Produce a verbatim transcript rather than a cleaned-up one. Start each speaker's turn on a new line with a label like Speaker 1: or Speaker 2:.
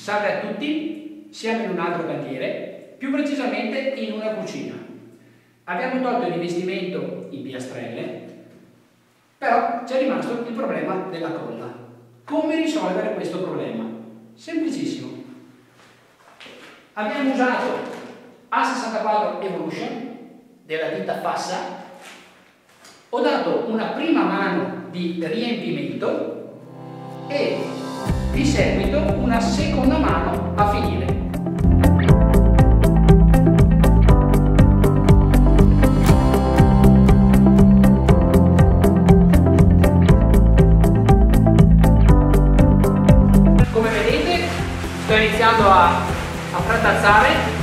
Speaker 1: Salve a tutti, siamo in un altro cantiere, più precisamente in una cucina. Abbiamo tolto l'investimento in piastrelle, però c'è rimasto il problema della colla. Come risolvere questo problema? Semplicissimo. Abbiamo usato A sessantaquattro Evolution della ditta Fassa, ho dato una prima mano di riempimento e di seguito una seconda mano a finire. Come vedete sto iniziando a, a frattazzare